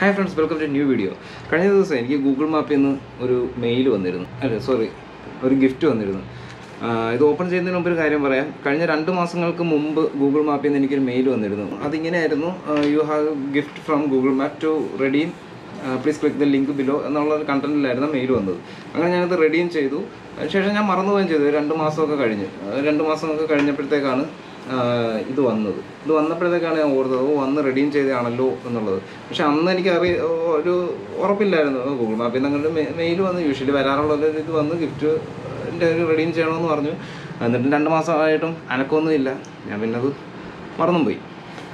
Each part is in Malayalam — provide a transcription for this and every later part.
Hi friends, welcome to a new video. കഴിഞ്ഞ ദിവസം എനിക്ക് ഗൂഗിൾ മാപ്പിൽ നിന്ന് ഒരു മെയിൽ വന്നിരുന്നു, ഒരു ഗിഫ്റ്റ് വന്നിരുന്നു. ഇത് ഓപ്പൺ ചെയ്യുന്നതിന് മുമ്പ് ഒരു കാര്യം പറയാം. കഴിഞ്ഞ 2 മാസങ്ങൾക്ക് മുമ്പ് ഗൂഗിൾ മാപ്പിൽ നിന്ന് എനിക്കൊരു മെയിൽ വന്നിരുന്നു. അതിങ്ങനെയായിരുന്നു: you have gift from Google map to redeem, please click the link below എന്നുള്ള ഒരു കണ്ടന്റിലായിരുന്നു മെയിൽ വന്നത്. അങ്ങനെ ഞാനത് റെഡീം ചെയ്തു. അതിനുശേഷം ഞാൻ മറന്നുപോവുകയും ചെയ്തു. 2 മാസമൊക്കെ കഴിഞ്ഞ് 2 മാസമൊക്കെ കഴിഞ്ഞപ്പോഴത്തേക്കാണ് ഇത് വന്നപ്പോഴത്തേക്കാണ് ഞാൻ ഓർത്തത് വന്ന് റെഡീം ചെയ്തതാണല്ലോ എന്നുള്ളത്. പക്ഷെ അന്ന് എനിക്ക് ഒരു ഉറപ്പില്ലായിരുന്നു. ഗൂഗിൾ മാപ്പിൽ നിന്ന് അങ്ങനെ മെയിൽ വന്ന് യൂഷ്വലി വരാറുള്ളത് ഇത് വന്ന് ഗിഫ്റ്റിൻ്റെ ഒരു റെഡീം ചെയ്യണമെന്ന് പറഞ്ഞു. എന്നിട്ട് 2 മാസമായിട്ടും അനക്കമൊന്നുമില്ല. ഞാൻ പിന്നെ അത് മറന്നും പോയി.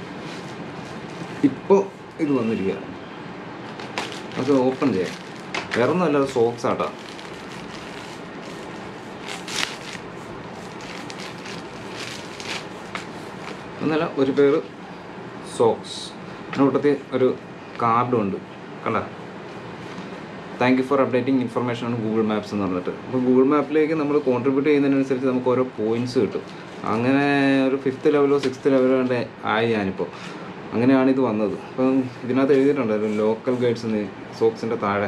ഇപ്പോൾ ഇത് വന്നിരിക്കുകയാണ്. അത് ഓപ്പൺ ചെയ്യാം. വേറെ ഒന്നുമല്ല, അത് സോക്സ് ആട്ടാ. ഒന്നല്ല, ഒരു പേര് സോക്സ്. കൂട്ടത്തിൽ ഒരു കാർഡും ഉണ്ട്, കണ്ട. Thank you for updating information ആണ് ഗൂഗിൾ മാപ്സ് എന്ന് പറഞ്ഞിട്ട്. അപ്പോൾ ഗൂഗിൾ മാപ്പിലേക്ക് നമ്മൾ കോൺട്രിബ്യൂട്ട് ചെയ്യുന്നതിനനുസരിച്ച് നമുക്ക് ഓരോ പോയിൻറ്റ്സ് കിട്ടും. അങ്ങനെ ഒരു 5th ലെവലോ 6th ലെവലോ കൊണ്ട് ആയി ഞാനിപ്പോൾ. അങ്ങനെയാണ് ഇത് വന്നത്. അപ്പം ഇതിനകത്ത് എഴുതിയിട്ടുണ്ടായിരുന്നു ലോക്കൽ ഗൈഡ്സ് എന്ന്, സോക്സിൻ്റെ താഴെ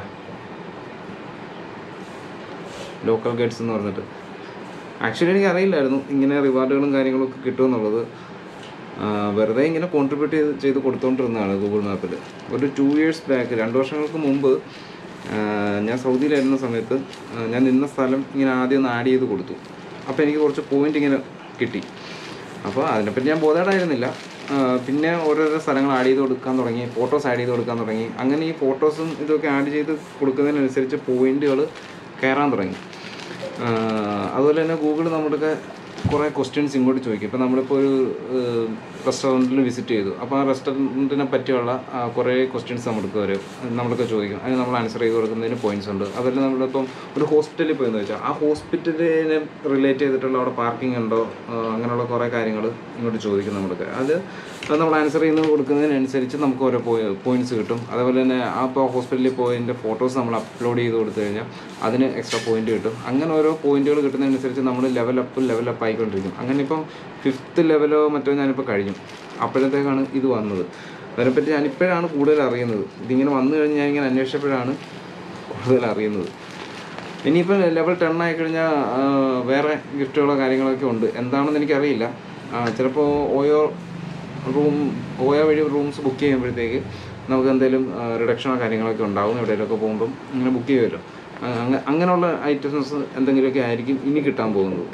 ലോക്കൽ ഗൈഡ്സ് എന്ന് പറഞ്ഞിട്ട്. ആക്ച്വലി എനിക്ക് അറിയില്ലായിരുന്നു ഇങ്ങനെ റിവാർഡുകളും കാര്യങ്ങളൊക്കെ കിട്ടുമെന്നുള്ളത്. വെറുതെ ഇങ്ങനെ കോൺട്രിബ്യൂട്ട് ചെയ്ത് കൊടുത്തുകൊണ്ടിരുന്നതാണ് ഗൂഗിൾ മാപ്പിൽ. ഒരു 2 years ബാക്ക്, 2 വർഷങ്ങൾക്ക് മുമ്പ് ഞാൻ സൗദിയിലായിരുന്ന സമയത്ത് ഞാൻ നിന്ന സ്ഥലം ഇങ്ങനെ ആദ്യം ഒന്ന് ആഡ് ചെയ്ത് കൊടുത്തു. അപ്പോൾ എനിക്ക് കുറച്ച് പോയിൻ്റ് ഇങ്ങനെ കിട്ടി. അപ്പോൾ അതിനെപ്പറ്റി ഞാൻ ബോധേഡായിരുന്നില്ല. പിന്നെ ഓരോരോ സ്ഥലങ്ങൾ ആഡ് ചെയ്ത് കൊടുക്കാൻ തുടങ്ങി, ഫോട്ടോസ് ആഡ് ചെയ്ത് കൊടുക്കാൻ തുടങ്ങി. അങ്ങനെ ഈ ഫോട്ടോസും ഇതൊക്കെ ആഡ് ചെയ്ത് കൊടുക്കുന്നതിനനുസരിച്ച് പോയിൻറ്റുകൾ കയറാൻ തുടങ്ങി. അതുപോലെ തന്നെ ഗൂഗിൾ നമ്മുടെയൊക്കെ കുറേ ക്വസ്റ്റ്യൻസ് ഇങ്ങോട്ട് ചോദിക്കും. ഇപ്പോൾ നമ്മളിപ്പോൾ ഒരു റെസ്റ്റോറൻറ്റിൽ വിസിറ്റ് ചെയ്തു. അപ്പോൾ ആ റെസ്റ്റോറൻറ്റിനെ പറ്റിയുള്ള കുറേ ക്വസ്റ്റ്യൻസ് നമ്മളൊക്കെ ചോദിക്കും. അതിന് നമ്മൾ ആൻസർ ചെയ്ത് കൊടുക്കുന്നതിന് പോയിൻറ്റ്സ് ഉണ്ട്. അതുപോലെ നമ്മളിപ്പം ഒരു ഹോസ്പിറ്റലിൽ പോയെന്ന് വെച്ചാൽ ആ ഹോസ്പിറ്റലിനെ റിലേറ്റ് ചെയ്തിട്ടുള്ള അവിടെ പാർക്കിംഗ് ഉണ്ടോ, അങ്ങനെയുള്ള കുറേ കാര്യങ്ങൾ ഇങ്ങോട്ട് ചോദിക്കും നമ്മൾക്ക്. അത് നമ്മൾ ആൻസർ ചെയ്യുന്നത് കൊടുക്കുന്നതിനനുസരിച്ച് നമുക്ക് ഓരോ പോയിൻറ്റ്സ് കിട്ടും. അതേപോലെ തന്നെ ആ ഇപ്പോൾ ഹോസ്പിറ്റലിൽ പോയതിൻ്റെ ഫോട്ടോസ് നമ്മൾ അപ്ലോഡ് ചെയ്ത് കൊടുത്തു കഴിഞ്ഞാൽ അതിന് എക്സ്ട്രാ പോയിൻ്റ് കിട്ടും. അങ്ങനെ ഓരോ പോയിൻറ്റുകൾ കിട്ടുന്നതനുസരിച്ച് നമ്മൾ ലെവലപ്പ് ആയിക്കൊണ്ടിരിക്കും. അങ്ങനെ ഇപ്പം 5th ലെവലോ മറ്റോ ഞാനിപ്പോൾ കഴിഞ്ഞു. അപ്പോഴത്തേക്കാണ് ഇത് വന്നത്. അതിനെപ്പറ്റി ഞാനിപ്പോഴാണ് കൂടുതൽ അറിയുന്നത്. ഇതിങ്ങനെ വന്നു കഴിഞ്ഞ് ഞാനിങ്ങനെ അന്വേഷിച്ചപ്പോഴാണ് കൂടുതൽ അറിയുന്നത്. ഇനിയിപ്പോൾ ലെവൽ 10 ആയിക്കഴിഞ്ഞാൽ വേറെ ഗിഫ്റ്റുകളോ കാര്യങ്ങളൊക്കെ ഉണ്ട്. എന്താണെന്ന് എനിക്കറിയില്ല. ചിലപ്പോൾ ഓയോ വഴി റൂംസ് ബുക്ക് ചെയ്യുമ്പോഴത്തേക്ക് നമുക്ക് എന്തെങ്കിലും റിഡക്ഷനോ കാര്യങ്ങളൊക്കെ ഉണ്ടാവും. എവിടെയെങ്കിലുമൊക്കെ പോകുമ്പം ഇങ്ങനെ ബുക്ക് ചെയ്യുമല്ലോ. അങ്ങനെയുള്ള ഐറ്റംസ് എന്തെങ്കിലുമൊക്കെ ആയിരിക്കും ഇനി കിട്ടാൻ പോകുന്നത്.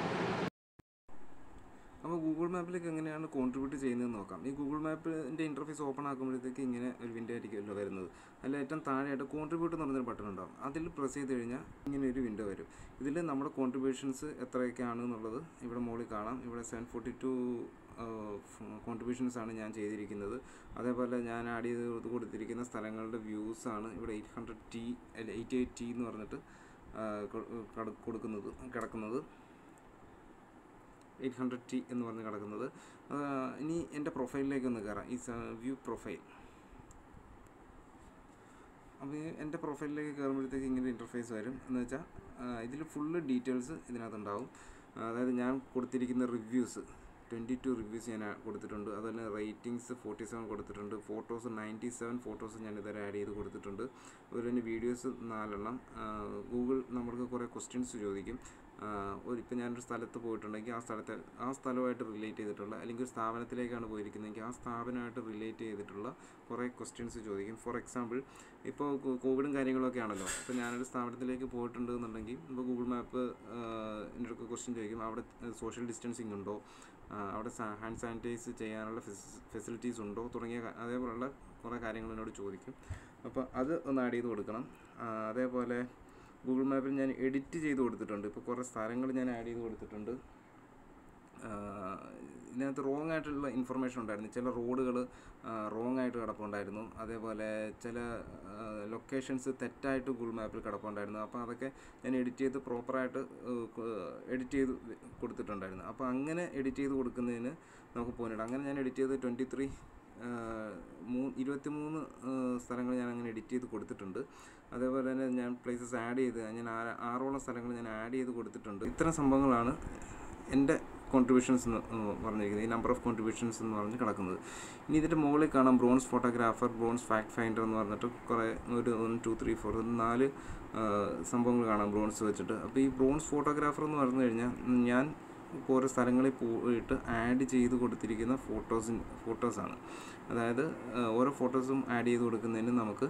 അപ്പോൾ ഗൂഗിൾ മാപ്പിലേക്ക് എങ്ങനെയാണ് കോൺട്രിബ്യൂട്ട് ചെയ്യുന്നതെന്ന് നോക്കാം. ഈ ഗൂഗിൾ മാപ്പിൻ്റെ ഇൻ്റർഫേസ് ഓപ്പൺ ആക്കുമ്പോഴത്തേക്ക് ഇങ്ങനെ ഒരു വിൻഡോ ആയിരിക്കുമല്ലോ വരുന്നത്. അതിൽ ഏറ്റവും താഴെയായിട്ട് കോൺട്രിബ്യൂട്ട് എന്ന് പറഞ്ഞൊരു ബട്ടൺ ഉണ്ടാകും. അതിൽ പ്രസ് ചെയ്ത് കഴിഞ്ഞാൽ ഇങ്ങനെ ഒരു വിൻഡോ വരും. ഇതിൽ നമ്മുടെ കോൺട്രിബ്യൂഷൻസ് എത്രയൊക്കെയാണ് എന്നുള്ളത് ഇവിടെ മുകളിൽ കാണാം. ഇവിടെ 742 കോൺട്രിബ്യൂഷൻസാണ് ഞാൻ ചെയ്തിരിക്കുന്നത്. അതേപോലെ ഞാൻ ആഡ് ചെയ്ത് കൊടുത്തിരിക്കുന്ന സ്ഥലങ്ങളുടെ വ്യൂസാണ് ഇവിടെ 88T എന്ന് പറഞ്ഞിട്ട് കിടക്കുന്നത്. 800T എന്ന് പറഞ്ഞ് കിടക്കുന്നത്. ഇനി എൻ്റെ പ്രൊഫൈലിലേക്ക് ഒന്ന് കയറാം. ഈ വ്യൂ പ്രൊഫൈൽ. അപ്പോൾ എൻ്റെ പ്രൊഫൈലിലേക്ക് കയറുമ്പോഴത്തേക്ക് ഇങ്ങനെ ഇൻ്റർഫേസ് വരും. എന്ന് വെച്ചാൽ ഇതിൽ ഫുള്ള് ഡീറ്റെയിൽസ് ഇതിനകത്തുണ്ടാവും. അതായത് ഞാൻ കൊടുത്തിരിക്കുന്ന റിവ്യൂസ് 22 റിവ്യൂസ് ഞാൻ കൊടുത്തിട്ടുണ്ട്. അതുപോലെ റേറ്റിംഗ്സ് 47 കൊടുത്തിട്ടുണ്ട്. ഫോട്ടോസ് 97 ഫോട്ടോസ് ഞാൻ ഇതുവരെ ആഡ് ചെയ്ത് കൊടുത്തിട്ടുണ്ട്. അതുപോലെ തന്നെ വീഡിയോസ് 4 എണ്ണം. ഗൂഗിൾ നമ്മൾക്ക് കുറേ ക്വസ്റ്റ്യൻസ് ചോദിക്കും. ഇപ്പോൾ ഞാനൊരു സ്ഥലത്ത് പോയിട്ടുണ്ടെങ്കിൽ ആ സ്ഥലമായിട്ട് റിലേറ്റ് ചെയ്തിട്ടുള്ള, അല്ലെങ്കിൽ ഒരു സ്ഥാപനത്തിലേക്കാണ് പോയിരിക്കുന്നതെങ്കിൽ ആ സ്ഥാപനമായിട്ട് റിലേറ്റ് ചെയ്തിട്ടുള്ള കുറേ ക്വസ്റ്റ്യൻസ് ചോദിക്കും. ഫോർ എക്സാമ്പിൾ, ഇപ്പോൾ കോവിഡും കാര്യങ്ങളൊക്കെ ആണല്ലോ. ഇപ്പോൾ ഞാനൊരു സ്ഥാപനത്തിലേക്ക് പോയിട്ടുണ്ട് എന്നുണ്ടെങ്കിൽ ഇപ്പോൾ ഗൂഗിൾ മാപ്പ് എൻ്റെ ഒക്കെ ക്വസ്റ്റ്യൻ ചോദിക്കും. അവിടെ സോഷ്യൽ ഡിസ്റ്റൻസിങ് ഉണ്ടോ, അവിടെ ഹാൻഡ് സാനിറ്റൈസ് ചെയ്യാനുള്ള ഫെസിലിറ്റീസ് ഉണ്ടോ, തുടങ്ങിയ അതേപോലുള്ള കുറേ കാര്യങ്ങൾ എന്നോട് ചോദിക്കും. അപ്പോൾ അത് ഒന്ന് ആഡ് ചെയ്ത് കൊടുക്കണം. അതേപോലെ ഗൂഗിൾ മാപ്പിൽ ഞാൻ എഡിറ്റ് ചെയ്ത് കൊടുത്തിട്ടുണ്ട്. ഇപ്പോൾ കുറേ സ്ഥലങ്ങൾ ഞാൻ ആഡ് ചെയ്ത് കൊടുത്തിട്ടുണ്ട്. ഇതിനകത്ത് റോങ് ആയിട്ടുള്ള ഇൻഫർമേഷൻ ഉണ്ടായിരുന്നു. ചില റോഡുകൾ റോങ് ആയിട്ട് കിടപ്പുണ്ടായിരുന്നു. അതേപോലെ ചില ലൊക്കേഷൻസ് തെറ്റായിട്ട് ഗൂഗിൾ മാപ്പിൽ കിടപ്പുണ്ടായിരുന്നു. അപ്പോൾ അതൊക്കെ ഞാൻ എഡിറ്റ് ചെയ്ത് പ്രോപ്പറായിട്ട് എഡിറ്റ് ചെയ്ത് കൊടുത്തിട്ടുണ്ടായിരുന്നു. അപ്പോൾ അങ്ങനെ എഡിറ്റ് ചെയ്ത് കൊടുക്കുന്നതിന് നമുക്ക് പോയിട്ടുണ്ട്. അങ്ങനെ ഞാൻ എഡിറ്റ് ചെയ്ത് 23 സ്ഥലങ്ങൾ ഞാൻ അങ്ങനെ എഡിറ്റ് ചെയ്ത് കൊടുത്തിട്ടുണ്ട്. അതേപോലെ തന്നെ ഞാൻ പ്ലേസസ് ആഡ് ചെയ്ത് ഞാൻ 6ഓളം സ്ഥലങ്ങൾ ഞാൻ ആഡ് ചെയ്ത് കൊടുത്തിട്ടുണ്ട്. ഇത്തരം സംഭവങ്ങളാണ് എൻ്റെ കോൺട്രിബ്യൂഷൻസ് എന്ന് പറഞ്ഞിരിക്കുന്നത്, ഈ നമ്പർ ഓഫ് കോൺട്രിബ്യൂഷൻസ് എന്ന് പറഞ്ഞ് കിടക്കുന്നത്. ഇനി ഇതിൻ്റെ മുകളിൽ കാണാം bronze photographer, bronze fact finder എന്ന് പറഞ്ഞിട്ട് കുറേ 1 2 3 4 4 സംഭവങ്ങൾ കാണാം ബ്രോൺസ് വെച്ചിട്ട്. അപ്പോൾ ഈ ബ്രോൺസ് ഫോട്ടോഗ്രാഫർ എന്ന് പറഞ്ഞു കഴിഞ്ഞാൽ ഞാൻ ഇപ്പോൾ ഓരോ സ്ഥലങ്ങളിൽ പോയിട്ട് ആഡ് ചെയ്ത് കൊടുത്തിരിക്കുന്ന ഫോട്ടോസാണ്. അതായത് ഓരോ ഫോട്ടോസും ആഡ് ചെയ്ത് കൊടുക്കുന്നതിന് നമുക്ക്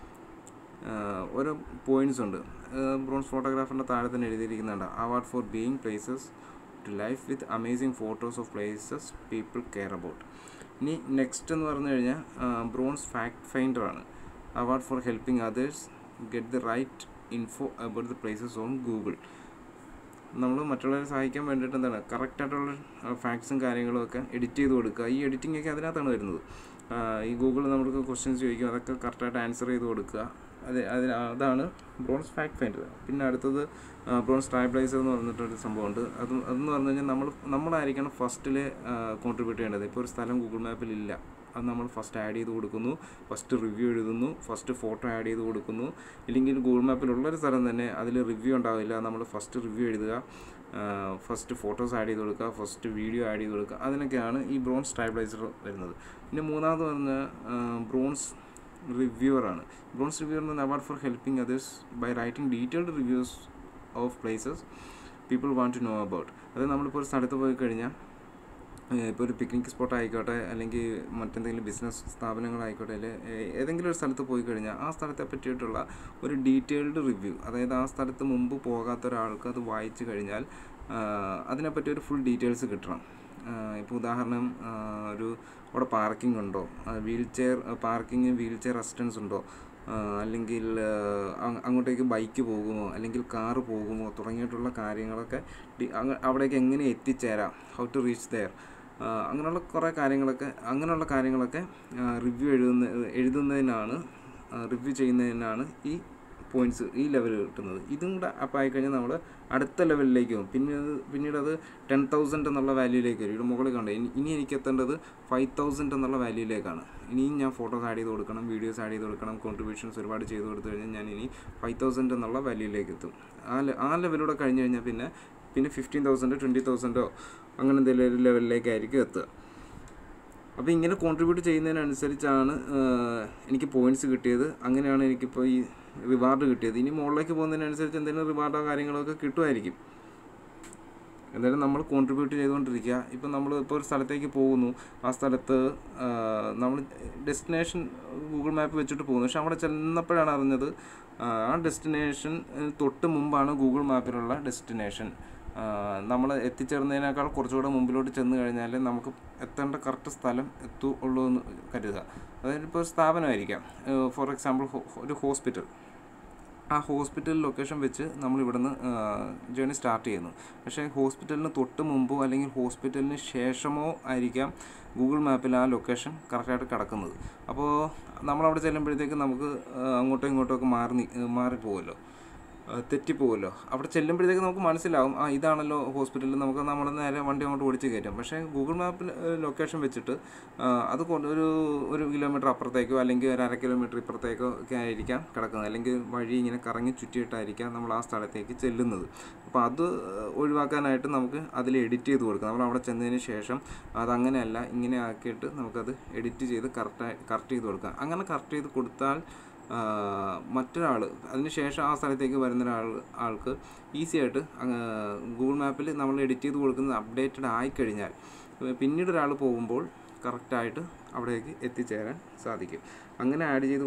ഓരോ പോയിൻറ്റ്സ് ഉണ്ട്. ബ്രോൺസ് ഫോട്ടോഗ്രാഫറിൻ്റെ താഴെ തന്നെ എഴുതിയിരിക്കുന്നുണ്ട്, award for being places to life with amazing photos of places people care about. ഇനി നെക്സ്റ്റ് എന്ന് പറഞ്ഞു കഴിഞ്ഞാൽ ബ്രോൺസ് ഫാക്ട് ഫൈൻഡർ ആണ്. Award for helping others get the right info about the places on Google. നമ്മൾ മറ്റുള്ളവരെ സഹായിക്കാൻ വേണ്ടിയിട്ട് എന്താണ് കറക്റ്റായിട്ടുള്ള ഫാക്ട്സും കാര്യങ്ങളും ഒക്കെ എഡിറ്റ് ചെയ്ത് കൊടുക്കുക. ഈ എഡിറ്റിംഗ് ഒക്കെ അതിനകത്താണ് വരുന്നത്. ഈ ഗൂഗിൾ നമുക്ക് ക്വസ്റ്റ്യൻസ് ചോദിക്കും, അതൊക്കെ കറക്റ്റായിട്ട് ആൻസർ ചെയ്ത് കൊടുക്കുക. അതാണ് ബ്രോൺസ് ഫാക്ട് ഫൈൻഡർ. പിന്നെ അടുത്തത് ബ്രോൺസ് സ്റ്റാബിലൈസർ എന്ന് പറഞ്ഞിട്ടൊരു സംഭവമുണ്ട്. അതെന്ന് പറഞ്ഞു കഴിഞ്ഞാൽ നമ്മളായിരിക്കണം ഫസ്റ്റിൽ കോൺട്രിബ്യൂട്ട് ചെയ്യേണ്ടത്. ഇപ്പോൾ ഒരു സ്ഥലം ഗൂഗിൾ മാപ്പിലില്ല, അത് നമ്മൾ ഫസ്റ്റ് ആഡ് ചെയ്ത് കൊടുക്കുന്നു, ഫസ്റ്റ് റിവ്യൂ എഴുതുന്നു, ഫസ്റ്റ് ഫോട്ടോ ആഡ് ചെയ്ത് കൊടുക്കുന്നു. ഇല്ലെങ്കിൽ ഗൂഗിൾ മാപ്പിലുള്ളൊരു സ്ഥലം തന്നെ അതിൽ റിവ്യൂ ഉണ്ടാവില്ല, നമ്മൾ ഫസ്റ്റ് റിവ്യൂ എഴുതുക, ഫസ്റ്റ് ഫോട്ടോസ് ആഡ് ചെയ്ത് കൊടുക്കുക, ഫസ്റ്റ് വീഡിയോ ആഡ് ചെയ്ത് കൊടുക്കുക. അതിനൊക്കെയാണ് ഈ ബ്രോൺസ് സ്റ്റാബിലൈസർ വരുന്നത്. പിന്നെ മൂന്നാമത് പറഞ്ഞ ബ്രോൺസ് റിവ്യൂവറാണ്. ബ്രോൺസ് റിവ്യൂവർ എന്ന് പറഞ്ഞാൽ award for helping others by writing detailed reviews of places people want to know about. അത് നമ്മളിപ്പോൾ ഒരു സ്ഥലത്ത് പോയി കഴിഞ്ഞാൽ, ഇപ്പോൾ ഒരു പിക്നിക് സ്പോട്ട് ആയിക്കോട്ടെ, അല്ലെങ്കിൽ മറ്റെന്തെങ്കിലും ബിസിനസ് സ്ഥാപനങ്ങളായിക്കോട്ടെ, അല്ലെങ്കിൽ ഏതെങ്കിലും ഒരു സ്ഥലത്ത് പോയി കഴിഞ്ഞാൽ ആ സ്ഥലത്തെ പറ്റിയിട്ടുള്ള ഒരു ഡീറ്റെയിൽഡ് റിവ്യൂ, അതായത് ആ സ്ഥലത്ത് മുമ്പ് പോകാത്ത ഒരാൾക്ക് അത് വായിച്ചു കഴിഞ്ഞാൽ അതിനെപ്പറ്റി ഒരു ഫുൾ ഡീറ്റെയിൽസ് കിട്ടണം. ഇപ്പോൾ ഉദാഹരണം, അവിടെ പാർക്കിംഗ് ഉണ്ടോ, വീൽ ചെയർ അസിസ്റ്റൻസ് ഉണ്ടോ, അല്ലെങ്കിൽ അങ്ങോട്ടേക്ക് ബൈക്ക് പോകുമോ അല്ലെങ്കിൽ കാറ് പോകുമോ തുടങ്ങിയിട്ടുള്ള കാര്യങ്ങളൊക്കെ, അവിടേക്ക് എങ്ങനെ എത്തിച്ചേരാം, ഹൗ ടു റീച്ച് ദെയർ, അങ്ങനെയുള്ള കുറേ കാര്യങ്ങളൊക്കെ റിവ്യൂ എഴുതുന്നതിനാണ്, റിവ്യൂ ചെയ്യുന്നതിനാണ് ഈ പോയിൻറ്റ്സ്, ഈ ലെവൽ കിട്ടുന്നത്. ഇതും കൂടെ അപ്പോൾ ആയിക്കഴിഞ്ഞാൽ നമ്മൾ അടുത്ത ലെവലിലേക്ക് പോകും. പിന്നീട് അത് 10,000 എന്നുള്ള വാല്യൂയിലേക്ക് വരും. ഇവിടെ മുകളിൽ കണ്ടു. ഇനി എനിക്ക് എത്തേണ്ടത് 5,000 എന്നുള്ള വാല്യൂയിലേക്കാണ്. ഇനിയും ഞാൻ ഫോട്ടോസ് ആഡ് ചെയ്ത് കൊടുക്കണം, വീഡിയോസ് ആഡ് ചെയ്ത് കൊടുക്കണം, കോൺട്രിബ്യൂഷൻസ് ഒരുപാട് ചെയ്ത് കൊടുത്തു കഴിഞ്ഞാൽ ഞാൻ ഇനി 5,000 എന്നുള്ള വാല്യൂയിലേക്ക് എത്തും. ആ ലെവലൂടെ കഴിഞ്ഞ് കഴിഞ്ഞാൽ പിന്നെ 15,000 20,000 അങ്ങനെ എന്തെങ്കിലും ഒരു ലെവലിലേക്കായിരിക്കും എത്തുക. അപ്പോൾ ഇങ്ങനെ കോൺട്രിബ്യൂട്ട് ചെയ്യുന്നതിനനുസരിച്ചാണ് എനിക്ക് പോയിൻറ്റ്സ് കിട്ടിയത്. അങ്ങനെയാണ് എനിക്കിപ്പോൾ ഈ റിവാർഡ് കിട്ടിയത്. ഇനി മുകളിലേക്ക് പോകുന്നതിനനുസരിച്ച് എന്തെങ്കിലും റിവാർഡോ കാര്യങ്ങളൊക്കെ കിട്ടുമായിരിക്കും. എന്തായാലും നമ്മൾ കോൺട്രിബ്യൂട്ട് ചെയ്തുകൊണ്ടിരിക്കുക. ഇപ്പം ഇപ്പോൾ ഒരു സ്ഥലത്തേക്ക് പോകുന്നു, ആ സ്ഥലത്ത് നമ്മൾ ഡെസ്റ്റിനേഷൻ ഗൂഗിൾ മാപ്പ് വെച്ചിട്ട് പോകുന്നു. പക്ഷെ അവിടെ ചെന്നപ്പോഴാണ് അറിഞ്ഞത് ആ ഡെസ്റ്റിനേഷൻ തൊട്ട് മുമ്പാണ് ഗൂഗിൾ മാപ്പിലുള്ള ഡെസ്റ്റിനേഷൻ. നമ്മൾ എത്തിച്ചേർന്നതിനേക്കാൾ കുറച്ചുകൂടെ മുമ്പിലോട്ട് ചെന്ന് കഴിഞ്ഞാൽ നമുക്ക് എത്തേണ്ട കറക്റ്റ് സ്ഥലം എത്തുള്ളൂ എന്ന് കരുതുക. അതായത് ഇപ്പോൾ സ്ഥാപനമായിരിക്കാം, ഫോർ എക്സാമ്പിൾ ഒരു ഹോസ്പിറ്റൽ. ആ ഹോസ്പിറ്റൽ ലൊക്കേഷൻ വെച്ച് നമ്മൾ ഇവിടുന്ന് ജേർണി സ്റ്റാർട്ട് ചെയ്യുന്നു. പക്ഷേ ഹോസ്പിറ്റലിന് തൊട്ട് മുമ്പോ അല്ലെങ്കിൽ ഹോസ്പിറ്റലിന് ശേഷമോ ആയിരിക്കാം ഗൂഗിൾ മാപ്പിൽ ആ ലൊക്കേഷൻ കറക്റ്റായിട്ട് കിടക്കുന്നത്. അപ്പോൾ നമ്മളവിടെ ചെല്ലുമ്പോഴത്തേക്ക് നമുക്ക് അങ്ങോട്ടോ ഇങ്ങോട്ടോ മാറിപ്പോകുമല്ലോ, തെറ്റിപ്പോകുമല്ലോ. അവിടെ ചെല്ലുമ്പോഴത്തേക്ക് നമുക്ക് മനസ്സിലാവും, ഇതാണല്ലോ ഹോസ്പിറ്റലിൽ, നമുക്ക് നമ്മൾ നേരെ വണ്ടി അങ്ങോട്ട് ഓടിച്ച് കയറ്റും. പക്ഷേ ഗൂഗിൾ മാപ്പിൽ ലൊക്കേഷൻ വെച്ചിട്ട് അത് ഒരു കിലോമീറ്റർ അപ്പുറത്തേക്കോ അല്ലെങ്കിൽ ഒരു 1/2 കിലോമീറ്റർ ഇപ്പുറത്തേക്കോ ഒക്കെ ആയിരിക്കാം കിടക്കുന്നത്, അല്ലെങ്കിൽ വഴി ഇങ്ങനെ കറങ്ങി ചുറ്റിയിട്ടായിരിക്കാം നമ്മൾ ആ സ്ഥലത്തേക്ക് ചെല്ലുന്നത്. അപ്പോൾ അത് ഒഴിവാക്കാനായിട്ട് നമുക്ക് അതിൽ എഡിറ്റ് ചെയ്ത് കൊടുക്കാം. നമ്മൾ അവിടെ ചെന്നതിന് ശേഷം അതങ്ങനെയല്ല ഇങ്ങനെ ആക്കിയിട്ട് നമുക്കത് എഡിറ്റ് ചെയ്ത് കറക്റ്റ് ചെയ്ത് കൊടുക്കാം. അങ്ങനെ കറക്റ്റ് ചെയ്ത് കൊടുത്താൽ മറ്റൊരാൾ അതിന് ശേഷം ആ സ്ഥലത്തേക്ക് വരുന്ന ആൾക്ക് ഈസി ആയിട്ട് ഗൂഗിൾ മാപ്പിൽ നമ്മൾ എഡിറ്റ് ചെയ്ത് കൊടുക്കുന്നത് അപ്ഡേറ്റഡ് ആയിക്കഴിഞ്ഞാൽ പിന്നീട് ഒരാൾ പോകുമ്പോൾ കറക്റ്റായിട്ട് അവിടേക്ക് എത്തിച്ചേരാൻ സാധിക്കും. അങ്ങനെ ആഡ് ചെയ്ത്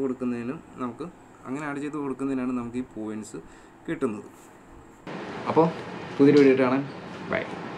കൊടുക്കുന്നതിനാണ് നമുക്ക് ഈ പോയിൻറ്റ്സ് കിട്ടുന്നത്. അപ്പോൾ പുതിയൊരു വീഡിയോ കാണാൻ ബൈ.